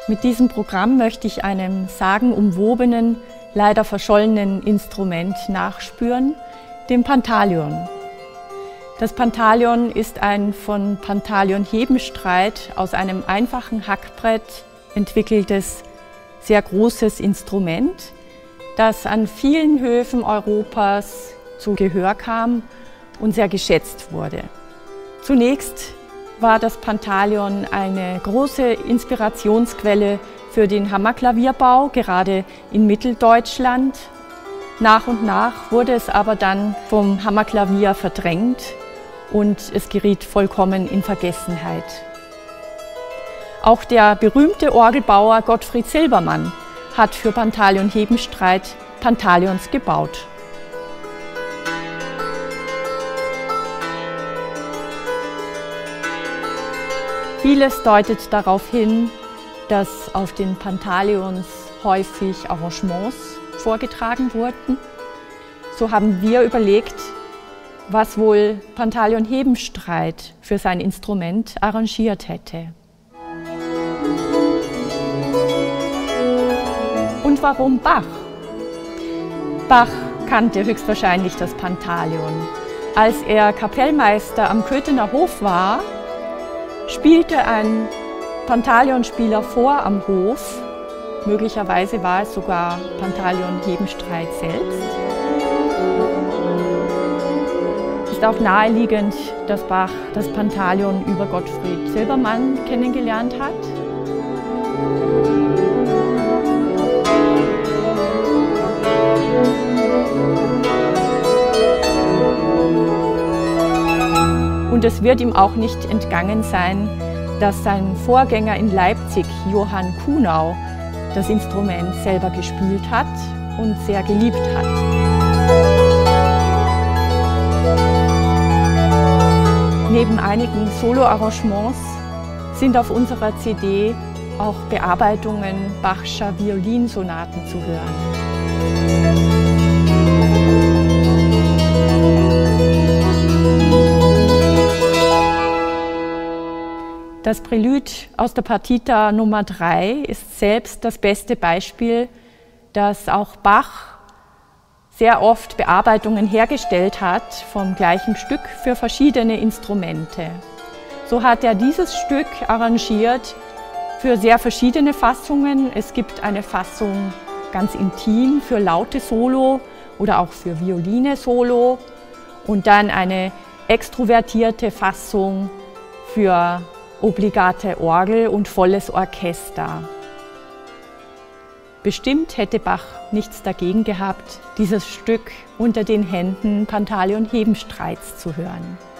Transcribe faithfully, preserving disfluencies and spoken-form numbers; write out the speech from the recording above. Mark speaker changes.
Speaker 1: Mit diesem Programm möchte ich einem sagenumwobenen, leider verschollenen Instrument nachspüren, dem Pantaleon. Das Pantaleon ist ein von Pantaleon Hebenstreit aus einem einfachen Hackbrett entwickeltes, sehr großes Instrument, das an vielen Höfen Europas zu Gehör kam und sehr geschätzt wurde. Zunächst war das Pantaleon eine große Inspirationsquelle für den Hammerklavierbau, gerade in Mitteldeutschland. Nach und nach wurde es aber dann vom Hammerklavier verdrängt und es geriet vollkommen in Vergessenheit. Auch der berühmte Orgelbauer Gottfried Silbermann hat für Pantaleon Hebenstreit Pantaleons gebaut. Vieles deutet darauf hin, dass auf den Pantaleons häufig Arrangements vorgetragen wurden. So haben wir überlegt, was wohl Pantaleon Hebenstreit für sein Instrument arrangiert hätte. Und warum Bach? Bach kannte höchstwahrscheinlich das Pantaleon. Als er Kapellmeister am Köthener Hof war, spielte ein Pantaleonspieler vor am Hof. Möglicherweise war es sogar Pantaleon Hebenstreit selbst. Es ist auch naheliegend, dass Bach das Pantaleon über Gottfried Silbermann kennengelernt hat. Und es wird ihm auch nicht entgangen sein, dass sein Vorgänger in Leipzig, Johann Kuhnau, das Instrument selber gespielt hat und sehr geliebt hat. Neben einigen Soloarrangements sind auf unserer C D auch Bearbeitungen Bachscher Violinsonaten zu hören. Das Prälude aus der Partita Nummer drei ist selbst das beste Beispiel, dass auch Bach sehr oft Bearbeitungen hergestellt hat vom gleichen Stück für verschiedene Instrumente. So hat er dieses Stück arrangiert für sehr verschiedene Fassungen. Es gibt eine Fassung ganz intim für laute Solo oder auch für Violine Solo und dann eine extrovertierte Fassung für obligate Orgel und volles Orchester. Bestimmt hätte Bach nichts dagegen gehabt, dieses Stück unter den Händen Pantaleon Hebenstreits zu hören.